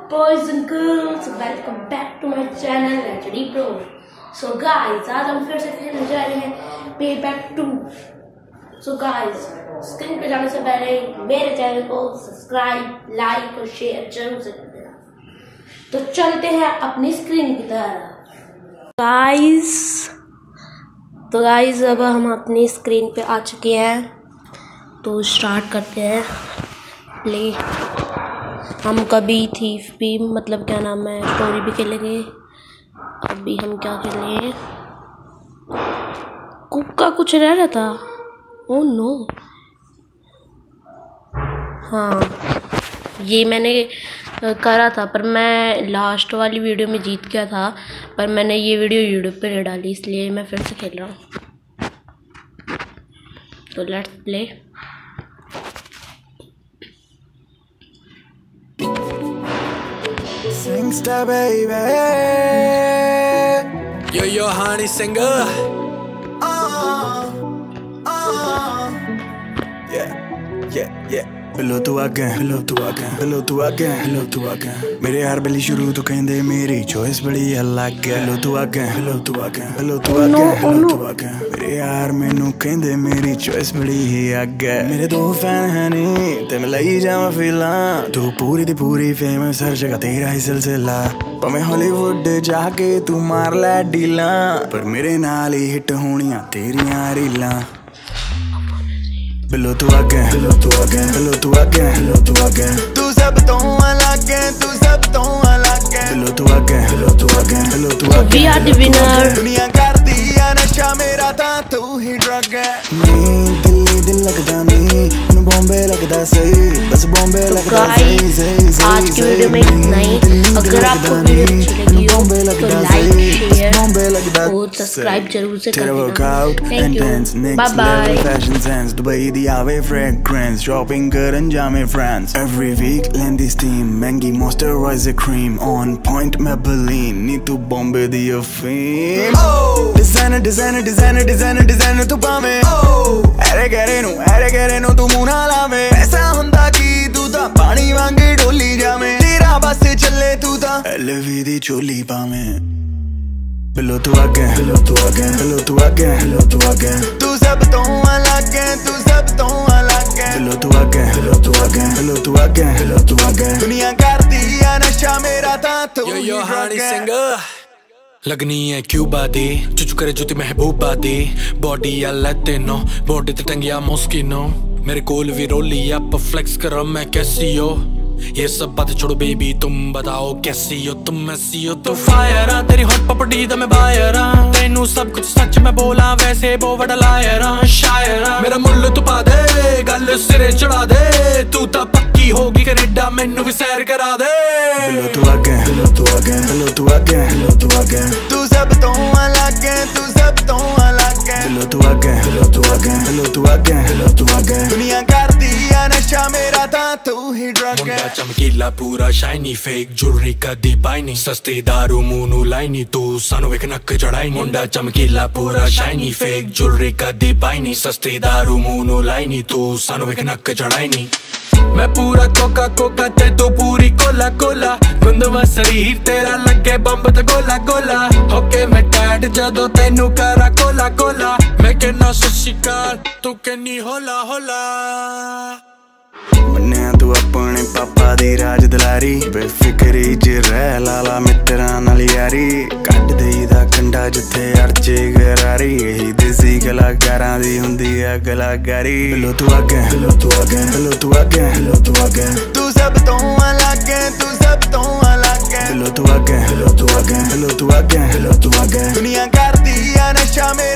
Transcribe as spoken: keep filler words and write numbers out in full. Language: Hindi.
boys and girls, welcome back to my channel Rajadi Pro। So guys, आज हम फिर से खेलने जा रहे हैं payback two. So guys, screen पे जाने से पहले मेरे चैनल को सब्सक्राइब, लाइक और शेयर जरूर से कर देना। तो चलते हैं अपनी स्क्रीन की तरफ। गाइस तो गाइस अब हम अपनी स्क्रीन पे आ चुके हैं, तो स्टार्ट करते हैं प्ले। हम कभी थीफ भी मतलब क्या नाम है स्टोरी भी खेलेंगे। अभी हम क्या खेलेंगे, कुक का कुछ रह रहा था। ओह नो, हाँ ये मैंने करा था, पर मैं लास्ट वाली वीडियो में जीत गया था, पर मैंने ये वीडियो यूट्यूब पे नहीं डाली, इसलिए मैं फिर से खेल रहा हूँ। तो let's play. Singsta baby, yo yo honey singer. Oh, oh, yeah, yeah, yeah. Below to again, below to again, below to again, below to again. मेरे यार बली शुरू तो कहंदे मेरी चॉइस बड़ी अलग है। Below to again, below to again, below to again, below to again. मेरे यार मैनू कहंदे मेरी चॉइस बड़ी ही अलग है। मेरे दो फैन हैं नी ते मैं लई जावां फिल्मां, तू पूरी दी पूरी फेमस हर जगह तेरा ही सिलसिला। भावें हॉलीवुड जाके तू मार लै डीलां, पर मेरे नाल ही हिट होनियां तेरियां रीलां। Below to again, below to again, below to again, below to again. तू सब तो अलग है, तू सब तो अलग है। Below to again, below to again, below to again. We are the winner. दुनिया करती है नशा, मेरा था तू ही ड्रग है। नी दिल्ली दिल लगदा नी, मैं बॉम्बे लगदा सही, बस बॉम्बे लगदा सही सही सही। आज की वीडियो में इतना ही। अगर आपको वीडियो अच्छी लगी हो तो लाइक, शेयर और सब्सक्राइब जरूर से कर देना। Thank you, bye bye. Fashion sense Dubai दी आवे फ्रेग्रेंस, शॉपिंग करन जामे फ्रांस। एवरी वीक लेंदी स्टीम, महंगी moisturiser cream, on point Maybelline, नी तू बॉम्बे दी अफीम। Designer designer designer designer designer तू पावे, ऐरे गहरे नू ऐरे गहरे नू तू मुंह ना लावे। ऐसा हुंदा कि तू तां पानी वांगे डोली जावे, तेरा बस चले तू तां एलवी दी चोली पावे। Below to again, below to again, below to again, below to again. तू सब तो अलग है, तू सब तो अलग है। Below to again, below to again, below to again, below to again. दुनिया करती है नशा, मेरा था तू ही ड्रग है। लगनी है क्यूबा दी, चुचु करे जुती महबूबा दी, बॉडी या लैटिनो, बॉडी ते टंगिया मोस्किनो। मेरे कोल भी रोली आप फ्लेक्स करो, मैं कैसी हो। ये सब बातें छोड़ो बेबी, तुम बताओ कैसी हो, तुम ऐसी हो तो फायर आ। तेरी हॉट पपड़ी दा मैं बायर आ, तेनू सब कुछ सच मैं बोला, वैसे वो बड़ा लायर आ शायर आ। मेरा मुल्ल तू पा दे, गल सिरे चढ़ा दे, तू ता पक्की होगी कनेडा, मैनू भी सैर करा दे। Below to again, below to again, below to again, below to again. तू सब तो अलग है, तू सब तो अलग है। Below to again, below to again, below to again, below to again. दुनिया करती है नशा, मेरा था तू ही ड्रग है। चमकीला पूरा शाइनी, फेक ज्वेलरी कदी पाई नहीं, सस्ती दारू मुंह नू लाई नहीं, तू सानू वेख नक चढ़ाई। मुंडा चमकीला पूरा शाइनी, फेक ज्वेलरी कदी पाई नहीं, सस्ती दारू मुंह नू लाई नहीं, तू सानू वेख नक चढ़ाई नहीं। मैं पूरा कोका कोका ते तू पूरी कोला कोला, गुंदवा शरीर तेरा लगे बंब ते गोला गोला। होके मैं टैड जदों तेनू करा कोला कोला, मैं कहना सशिकार तू कहनी होला होला। मन्निया तू अपने पापा दी राज दुलारी, बेफिक्री च रह लाला मित्रां नाल यारी। कट देईदा कंडा जिथे अड़चे गरारी, यही देसी कलाकारां दी हुंदी है कलाकारी। Below to again, below to again, below to again, below to again. तू सब तो अलग है, तू सब तो अलग है। Below to again, below to again, below to again, below to again. दुनिया करती है नशा में